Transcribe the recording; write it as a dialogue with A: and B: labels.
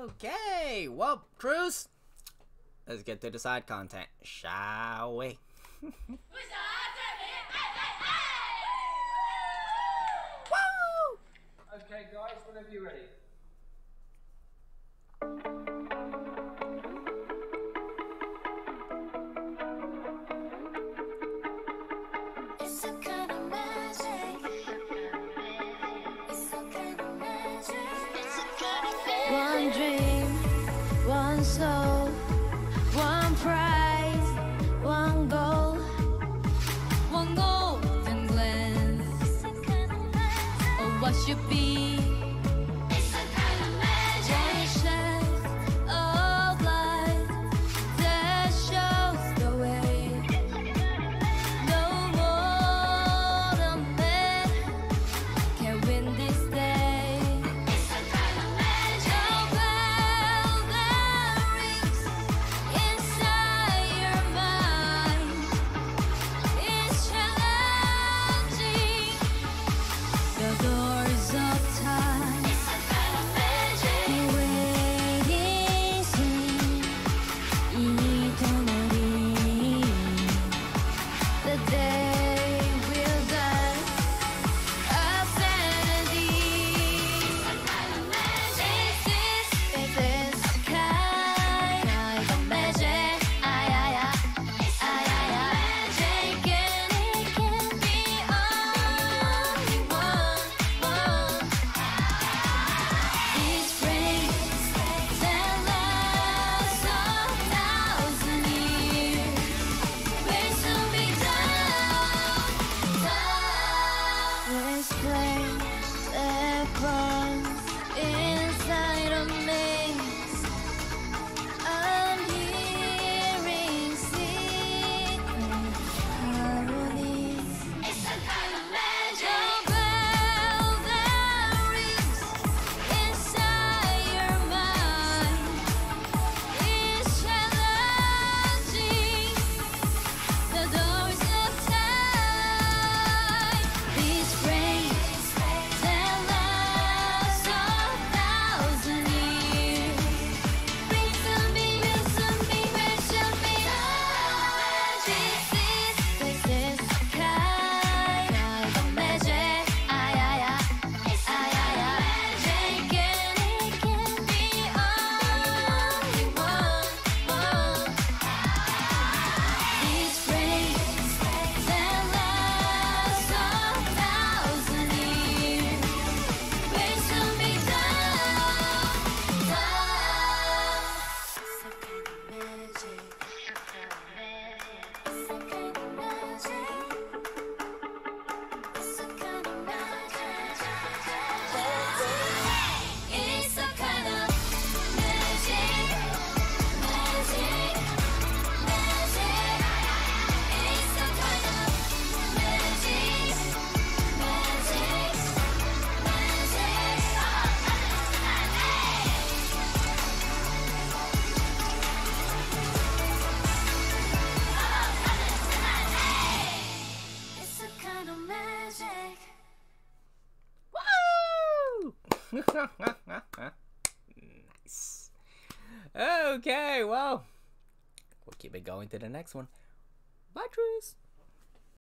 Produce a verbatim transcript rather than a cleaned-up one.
A: Okay, well, Cruz, let's get to the side content, shall we? Woo!
B: Okay, guys, whenever you're ready.
C: It's a kind of magic. It's a kind of magic. It's a kind of magic. One dream, one soul, one prize, one goal, one golden glance. It's a kind of magic. Or what should be. It's a kind of magic. One shaft of light that shows the way. No mortal man can win this day. It's a kind of magic. No bell that rings inside your mind is challenging the doors of time. It's a kind of magic. Waiting soon, eternally. The day will die of sanity. It's a kind of magic. This is this kind of magic. Ay, ay, ay. Ay, ay, ay. Magic, and it can be only one, one. These springs that last a thousand years will soon be done, done. This flame that burns inside of me, I'm hearing secret harmonies. It's a kind of magic. The bell that rings inside your mind is challenging the doors of time. These springs that last a thousand years bring some be, will some be, will shall be done. This is, this is kind of magic. Ay, ay, ay. Ay, ay, ay. Magic, and it can be only one, one. These springs that last a thousand years will soon be done, done. It's a kind of magic. It's a kind of magic. It's a kind of magic. It's a kind of magic. Magic. Magic. It's a kind of magic. Magic. Magic. It's a kind of magic.
A: Woo! Nice. Okay, well, we'll keep it going to the next one. Bye, Cruz.